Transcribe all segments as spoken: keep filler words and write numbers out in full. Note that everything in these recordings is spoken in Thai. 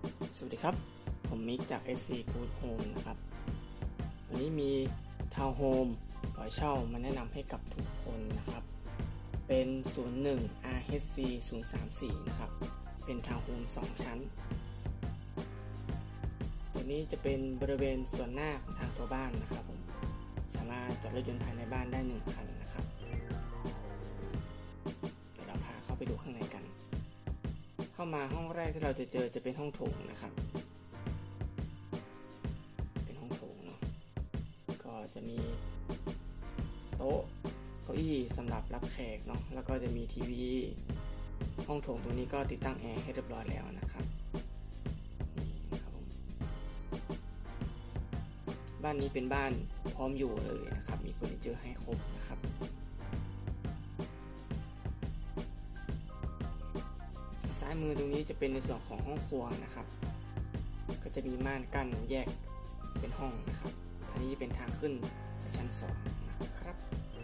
สวัสดีครับผมมิกจาก เอส ซี Good Home นะครับวันนี้มีทาวน์โฮมปล่อยเช่ามาแนะนำให้กับทุกคนนะครับเป็น ศูนย์หนึ่ง อาร์ เอช ซี ศูนย์สามสี่ นะครับเป็นทาวน์โฮมสองชั้นตัวนี้จะเป็นบริเวณส่วนหน้าของทางตัวบ้านนะครับผมสามารถจอดรถยนต์ภายในบ้านได้หนึ่งคันนะครับเดี๋ยวเราพาเข้าไปดูข้างในกันเข้ามาห้องแรกที่เราจะเจอจะเป็นห้องโถงนะครับเป็นห้องโถงเนาะก็จะมีโต๊ะเก้าอี้สำหรับรับแขกเนาะแล้วก็จะมีทีวีห้องโถงตรงนี้ก็ติดตั้งแอร์ให้เรียบร้อยแล้วนะครับนี่นะครับผมบ้านนี้เป็นบ้านพร้อมอยู่เลยนะครับมีเฟอร์นิเจอร์ให้ครบนะครับซ้ายมือตรงนี้จะเป็นในส่วนของห้องครัวนะครับก็จะมีม่านกั้นแยกเป็นห้องนะครับทางนี้จะเป็นทางขึ้นไปชั้นสองนะครับ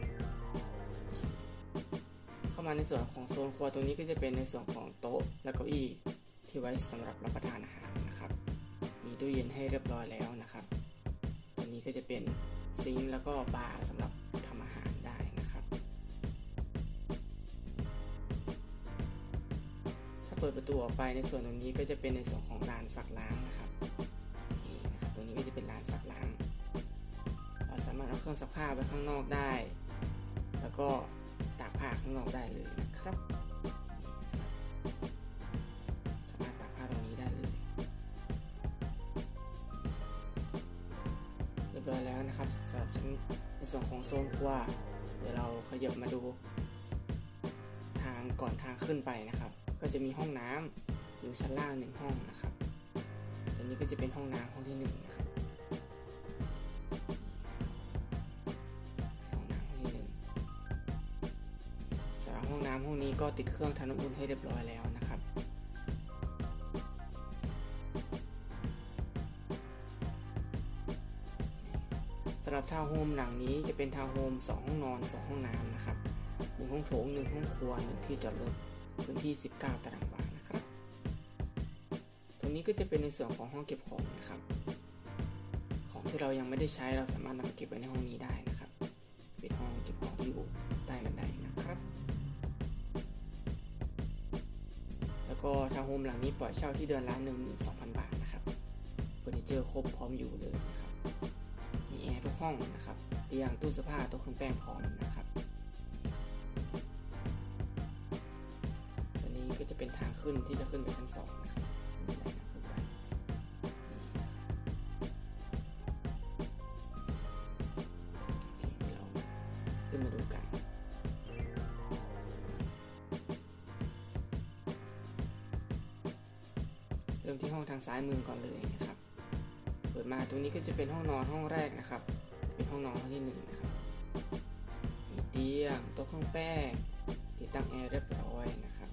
เข้ามาในส่วนของโซนครัวตรงนี้ก็จะเป็นในส่วนของโต๊ะและเก้าอี้ที่ไว้สำหรับรับประทานอาหารนะครับมีตู้เย็นให้เรียบร้อยแล้วนะครับตัวนี้ก็จะเป็นซิงค์แล้วก็บาร์สำหรับทำอาหารได้นะครับเปิดประตูออกไปในส่วนตรงนี้ก็จะเป็นในส่วนของลานซักล้างนะครับนี่นะครับตรงนี้ก็จะเป็นลานซักล้างเราสามารถเอาเครื่องซักผ้าไปข้างนอกได้แล้วก็ตากผ้าข้างนอกได้เลยนะครับสามารถตากผ้าตรงนี้ได้เลยเรียบร้อยแล้วนะครับสำหรับชั้นในส่วนของโซนครัวเดี๋ยวเราขยับมาดูทางก่อนทางขึ้นไปนะครับก็จะมีห้องน้ำอยู่ชั้นล่างหนึ่งห้องนะครับตัวนี้ก็จะเป็นห้องน้ำห้องที่หนึ่งนะครับห้องน้ำห้องที่หนึ่งสำหรับห้องน้ำห้องนี้ก็ติดเครื่องทำน้ำอุ่นให้เรียบร้อยแล้วนะครับสำหรับทาวน์โฮมหลังนี้จะเป็นทาวน์โฮมสองห้องนอนสองห้องน้ำนะครับหนึ่งห้องโถงหนึ่งห้องครัวหนึ่งที่จอดรถพื้นที่สิบเก้าตารางวานะครับตรงนี้ก็จะเป็นในส่วนของห้องเก็บของนะครับของที่เรายังไม่ได้ใช้เราสามารถนำมาเก็บไว้ในห้องนี้ได้นะครับเป็นห้องเก็บของที่อยู่ใต้บันไดนะครับแล้วก็ทาวน์โฮมหลังนี้ปล่อยเช่าที่เดือนละ หนึ่งหมื่นสองพัน บาทนะครับเฟอร์นิเจอร์ครบพร้อมอยู่เลยนะครับมีแอร์ทุกห้องนะครับเตียงตู้เสื้อผ้าโต๊ะเครื่องแป้งพร้อมนะครับก็จะเป็นทางขึ้นที่จะขึ้นไปชั้นสองนะครับมีอะไรนะขึ้นไปโอเคเราขึ้นมาดูกันเริ่มที่ห้องทางซ้ายมือก่อนเลยนะครับเปิดมาตรงนี้ก็จะเป็นห้องนอนห้องแรกนะครับเป็นห้องนอนห้องที่หนึ่งนะครับมีเตียงโต๊ะเครื่องแป้งติดตั้งแอร์เรียบร้อยนะครับ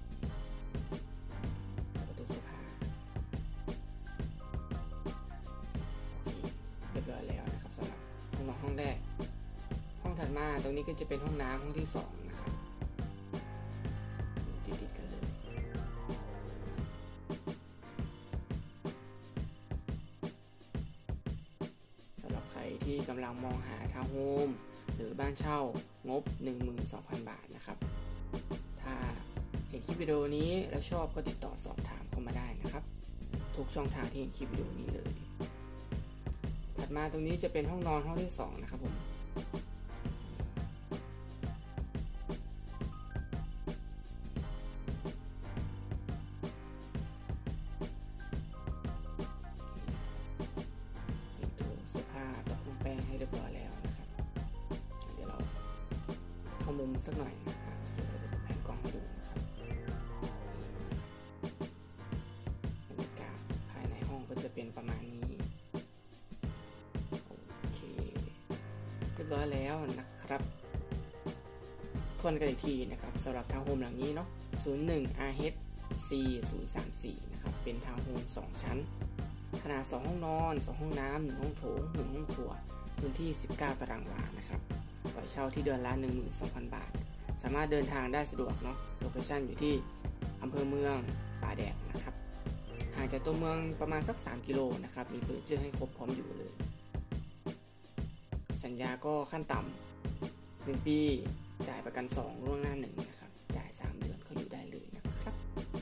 เรียบร้อยแล้วนะครับสำหรับห้องนอนห้องแรกห้องถัดมาตรงนี้ก็จะเป็นห้องน้ำห้องที่สองนะครับติดติดกันเลยสำหรับใครที่กำลังมองหาทาวน์โฮมหรือบ้านเช่างบ หนึ่งหมื่นสองพัน บาทนะครับถ้าเห็นคลิปวิดีโอนี้แล้วชอบก็ติดต่อสอบถามเข้ามาได้นะครับทุกช่องทางที่เห็นคลิปวิดีโอนี้เลยถัดมาตรงนี้จะเป็นห้องนอนห้องที่สองนะครับผมมีตู้เสื้อผ้าโต๊ะเครื่องแป้งให้เรียบร้อยแล้วนะครับเดี๋ยวเราเข้ามุมสักหน่อยนะครับเดี๋ยวเราแผนกล้องให้ดูนะครับบรรยากาศภายในห้องก็จะเป็นประมาณนี้เรียบร้อยแล้วนะครับทวนกันอีกทีนะครับสำหรับทาวน์โฮมหลังนี้เนาะ ศูนย์หนึ่ง อาร์ เอช ซี ศูนย์สามสี่ นะครับเป็นทาวน์โฮมสองชั้นขนาดสองห้องนอนสองห้องน้ำหนึ่งห้องโถงหนึ่งห้องครัวพื้นที่สิบเก้าตารางวานะครับปล่อยเช่าที่เดือนละ หนึ่งหมื่นสองพัน บาทสามารถเดินทางได้สะดวกเนาะโลเคชั่นอยู่ที่อำเภอเมืองป่าแดดนะครับหห่างจากตัวเมืองประมาณสักสามกิโลนะครับมีเฟอร์นิเจอร์ให้ครบพร้อมอยู่เลยสัญญาก็ขั้นต่ำหนึ่งปีจ่ายประกันสองล่วงหน้าหนึ่งนะครับจ่ายสามเดือนเขาอยู่ได้เลยนะครับ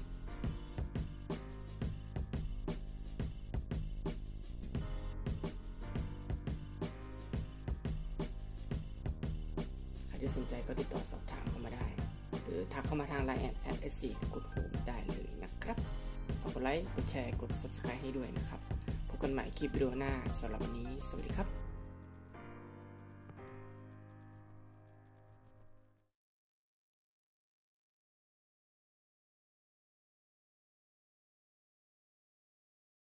ใครที่สนใจก็ติดต่อสอบถามเข้ามาได้หรือทักเข้ามาทาง ไลน์ แอท แอท เอส ซี กดโฮมได้เลยนะครับฝากกดไลค์กดแชร์กด ซับสไครบ์ ให้ด้วยนะครับพบกันใหม่คลิปวิดีโอหน้าสำหรับวันนี้สวัสดีครับ